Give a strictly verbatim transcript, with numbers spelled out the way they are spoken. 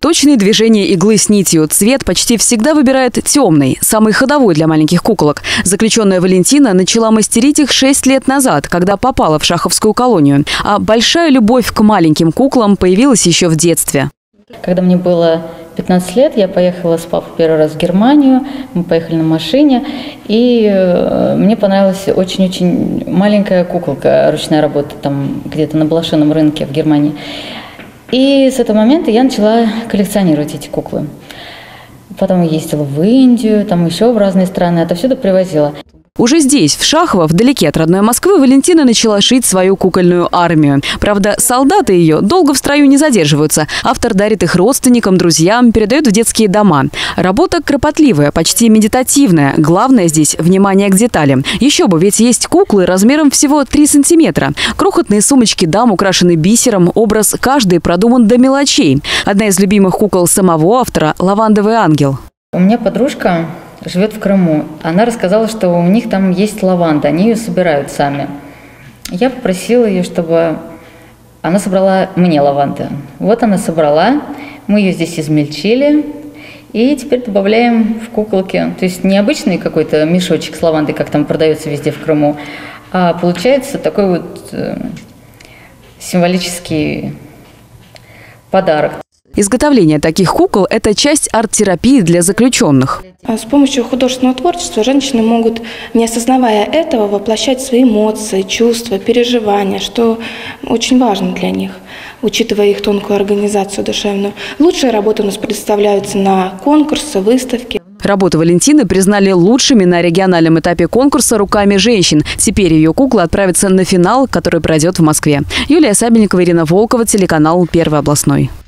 Точные движения иглы с нитью. Цвет почти всегда выбирает темный, самый ходовой для маленьких куколок. Заключенная Валентина начала мастерить их шесть лет назад, когда попала в шаховскую колонию. А большая любовь к маленьким куклам появилась еще в детстве. Когда мне было пятнадцать лет, я поехала с папой первый раз в Германию, мы поехали на машине, и мне понравилась очень-очень маленькая куколка, ручная работа, там где-то на блошином рынке в Германии. И с этого момента я начала коллекционировать эти куклы. Потом ездила в Индию, там еще в разные страны, отовсюду привозила. Уже здесь, в Шахово, вдалеке от родной Москвы, Валентина начала шить свою кукольную армию. Правда, солдаты ее долго в строю не задерживаются. Автор дарит их родственникам, друзьям, передает в детские дома. Работа кропотливая, почти медитативная. Главное здесь – внимание к деталям. Еще бы, ведь есть куклы размером всего три сантиметра. Крохотные сумочки дам украшены бисером, образ каждый продуман до мелочей. Одна из любимых кукол самого автора – лавандовый ангел. У меня подружка живет в Крыму. Она рассказала, что у них там есть лаванда, они ее собирают сами. Я попросила ее, чтобы она собрала мне лаванды. Вот она собрала, мы ее здесь измельчили и теперь добавляем в куколки. То есть не обычный какой-то мешочек с лавандой, как там продается везде в Крыму, а получается такой вот э, символический подарок. Изготовление таких кукол – это часть арт-терапии для заключенных. С помощью художественного творчества женщины могут, не осознавая этого, воплощать свои эмоции, чувства, переживания, что очень важно для них, учитывая их тонкую организацию душевную. Лучшие работы у нас представляются на конкурсы, выставки. Работу Валентины признали лучшими на региональном этапе конкурса «Руками женщин». Теперь ее кукла отправится на финал, который пройдет в Москве. Юлия Сабельникова, Ирина Волкова, телеканал «Первый областной».